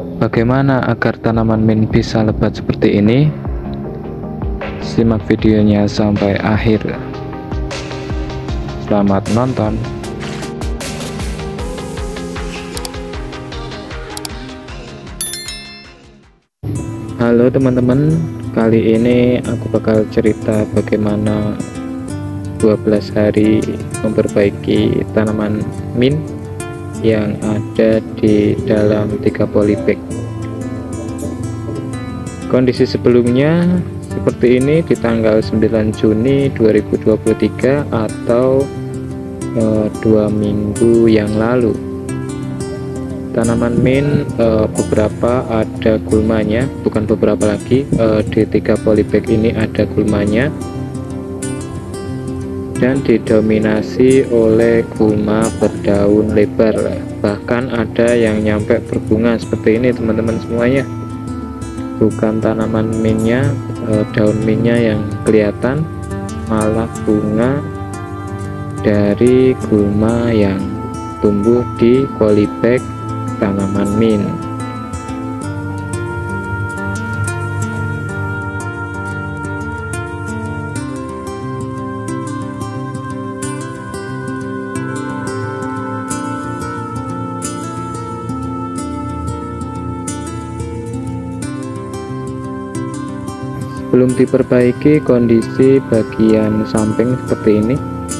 Bagaimana agar tanaman mint bisa lebat seperti ini? Simak videonya sampai akhir. Selamat nonton. Halo teman-teman, kali ini aku bakal cerita bagaimana 12 hari memperbaiki tanaman mint yang ada di dalam 3 polybag. Kondisi sebelumnya seperti ini di tanggal 9 Juni 2023 atau 2 minggu yang lalu. Tanaman mint beberapa ada gulmanya, bukan beberapa lagi, di 3 polybag ini ada gulmanya dan didominasi oleh gulma berdaun lebar, bahkan ada yang nyampe berbunga seperti ini teman-teman semuanya. Bukan tanaman mintnya, daun mintnya yang kelihatan, malah bunga dari gulma yang tumbuh di polybag tanaman mint. Belum diperbaiki kondisi bagian samping seperti ini.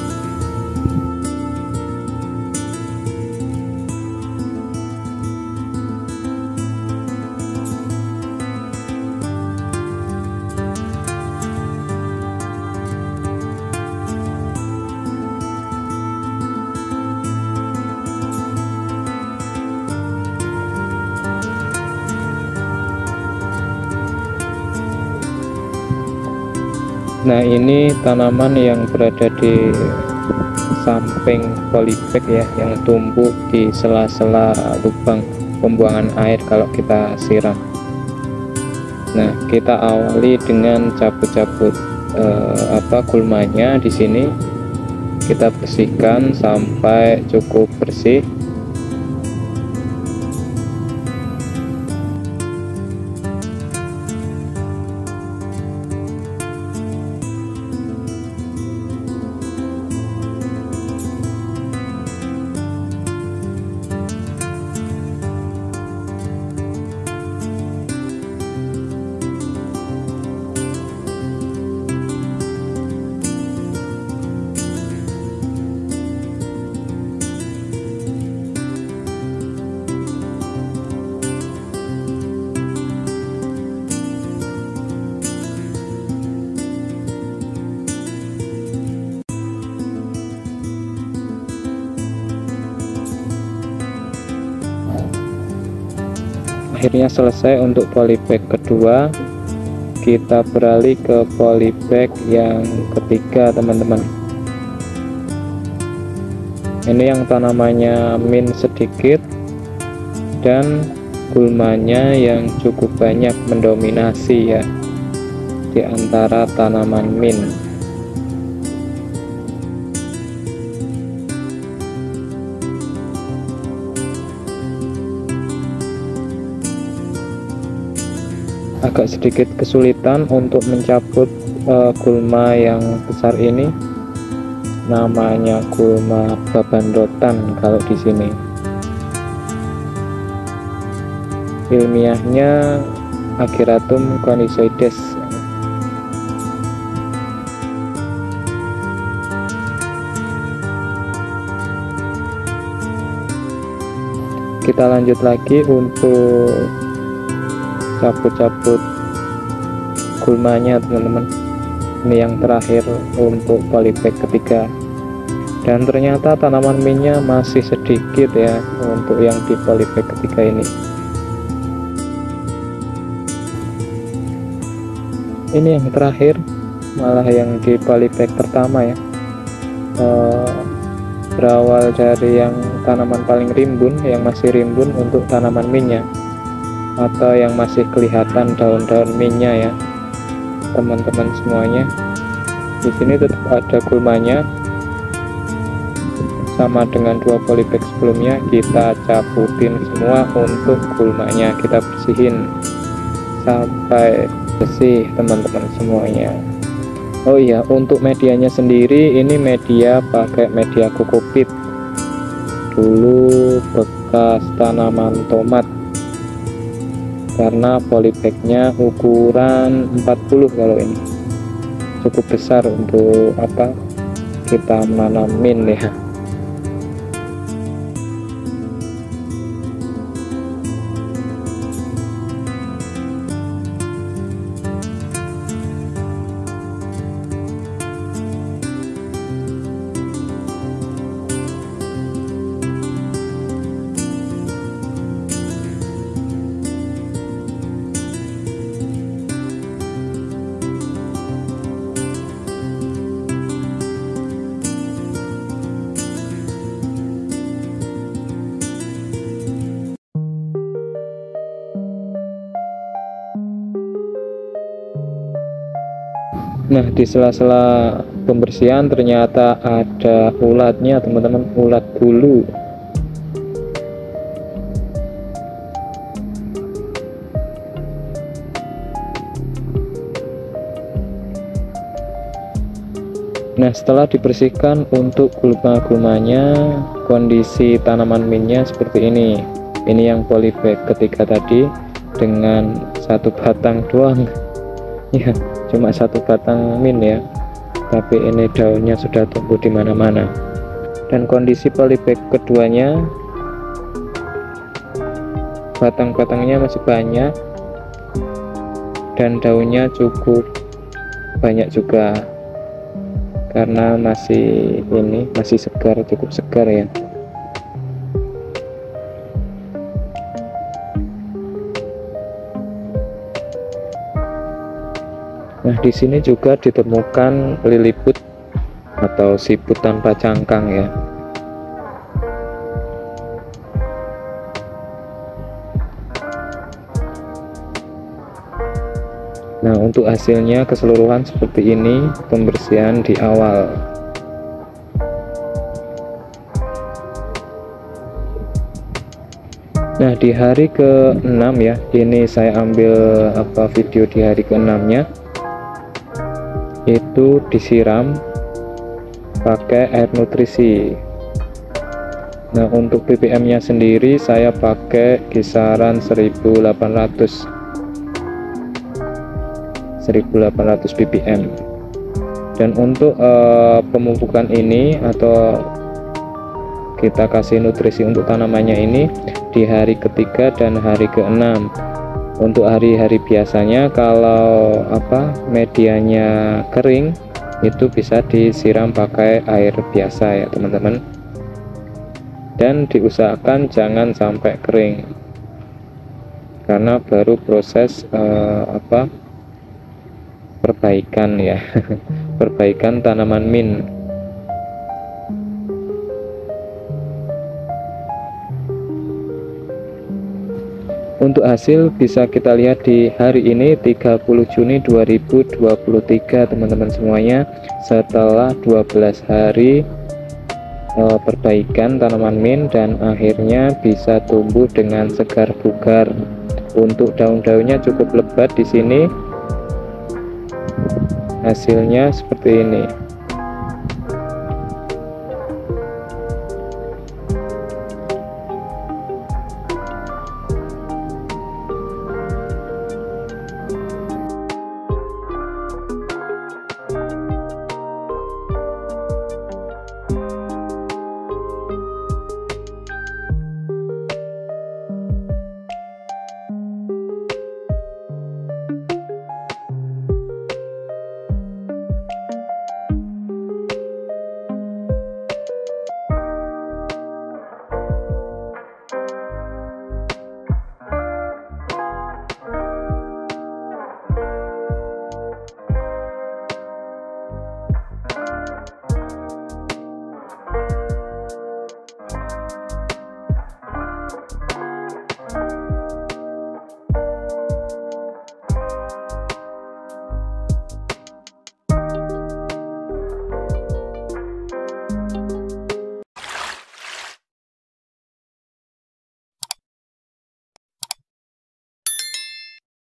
Nah, ini tanaman yang berada di samping polybag ya, yang tumbuh di sela-sela lubang pembuangan air kalau kita siram. Nah, kita awali dengan cabut-cabut gulmanya. Di sini kita bersihkan sampai cukup bersih. Akhirnya selesai untuk polybag kedua. Kita beralih ke polybag yang ketiga teman-teman. Ini yang tanamannya mint sedikit dan gulmanya yang cukup banyak mendominasi ya di antara tanaman mint. Agak sedikit kesulitan untuk mencabut gulma yang besar ini, namanya gulma babandotan kalau di sini. Ilmiahnya Ageratum conizoides. Kita lanjut lagi untuk cabut-cabut gulmanya teman-teman. Ini yang terakhir untuk polybag ketiga, dan ternyata tanaman mintnya masih sedikit ya untuk yang di polybag ketiga ini. Ini yang terakhir, malah yang di polybag pertama ya, berawal dari yang tanaman paling rimbun, yang masih rimbun untuk tanaman mintnya, atau yang masih kelihatan daun-daun mintnya ya teman-teman semuanya. Di sini tetap ada gulmanya, sama dengan 2 polybag sebelumnya, kita cabutin semua untuk gulmanya, kita bersihin sampai bersih teman-teman semuanya. Oh iya, untuk medianya sendiri ini media pakai media kokopit, dulu bekas tanaman tomat, karena polybagnya ukuran 40 kalau ini cukup besar untuk apa kita menanam mint ya. Nah, di sela-sela pembersihan ternyata ada ulatnya teman-teman, ulat bulu. Nah, setelah dibersihkan untuk gulma-gulmanya, kondisi tanaman mintnya seperti ini. Ini yang polybag ketika tadi dengan satu batang doang ya, cuma satu batang mint ya, tapi ini daunnya sudah tumbuh di mana-mana. Dan kondisi polybag keduanya, batang-batangnya masih banyak dan daunnya cukup banyak juga, karena masih segar, cukup segar ya. Nah, di sini juga ditemukan liliput atau siput tanpa cangkang ya. Nah, untuk hasilnya keseluruhan seperti ini pembersihan di awal. Nah, di hari ke-6 ya, ini saya ambil video di hari ke-6-nya, itu disiram pakai air nutrisi. Nah, untuk ppm nya sendiri saya pakai kisaran 1800 ppm. Dan untuk pemupukan ini atau kita kasih nutrisi untuk tanamannya ini di hari ketiga dan hari ke-6. Untuk hari-hari biasanya kalau medianya kering, itu bisa disiram pakai air biasa ya teman-teman, dan diusahakan jangan sampai kering karena baru proses perbaikan ya perbaikan tanaman mint. Untuk hasil bisa kita lihat di hari ini 30 Juni 2023 teman-teman semuanya, setelah 12 hari perbaikan tanaman mint dan akhirnya bisa tumbuh dengan segar bugar. Untuk daun-daunnya cukup lebat di sini, hasilnya seperti ini.